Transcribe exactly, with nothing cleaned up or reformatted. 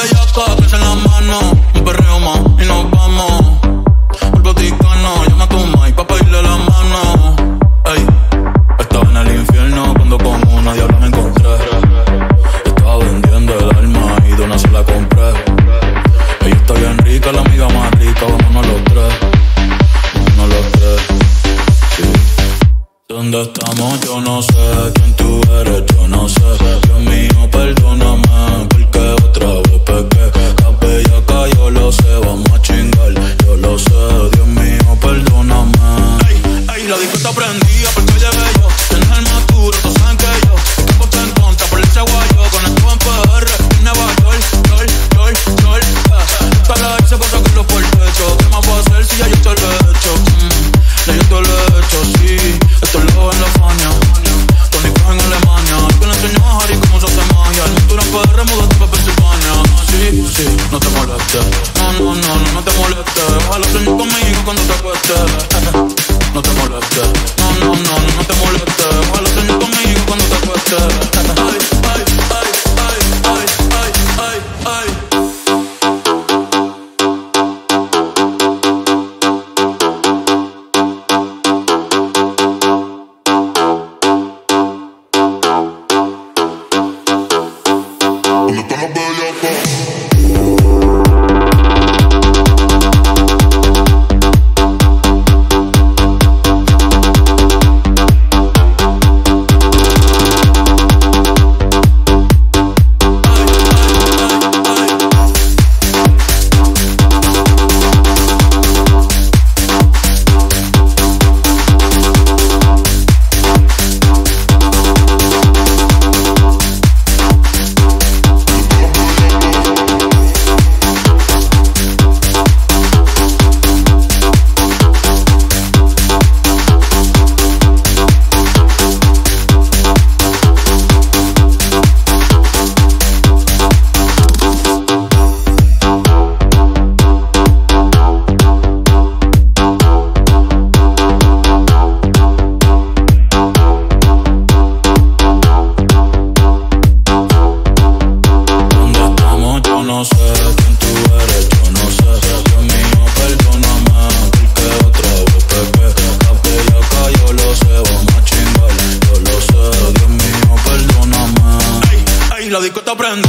bellaca, crece en la mano. Un perreo más y nos vamos. El Vaticano, llama a tu mai pa' pedirle la mano. Ey, estaba en el infierno cuando con una diabla me encontré. Estaba vendiendo el alma y de una se la compré. Ella está bien rica, la amiga más rica, vámonos los tres. Vámonos los tres, sí. ¿Dónde estamos? Yo no sé. ¿Quién tú eres? Yo no sé. Dios mío, perdóname, porque otra vez pequé. La bellaca, yo lo sé, vamos a chingar, yo lo sé. Dios mío, perdóname. Ey, ey, la disco está prendida porque llegué yo. Tienes el más duro, todos saben que yo estoy puesto en contra por el chaguayo. Con esto en P R, en Nueva York, York, York, York. Nunca la hice por sacarlo por el techo. ¿Qué más puedo hacer si ya yo te lo he hecho? Mm, ya yo te lo he hecho, sí. Esto es lo en la Fania, Tony Cross en Alemania. El que le enseñó a Harry cómo se hace magia. El futuro en P R, mudate pa' Pensilvania. Sí, sí, no te molestes. No, no, no, no, no te molestes. Ojalá sueñes conmigo cuando te acuestes. No te molestes. No, no, no, no, no te molestes. Ojalá sueñes conmigo cuando te acuestes. Ay, ay, ay, ay, ay, ay, ay, ay. La disco está prendida.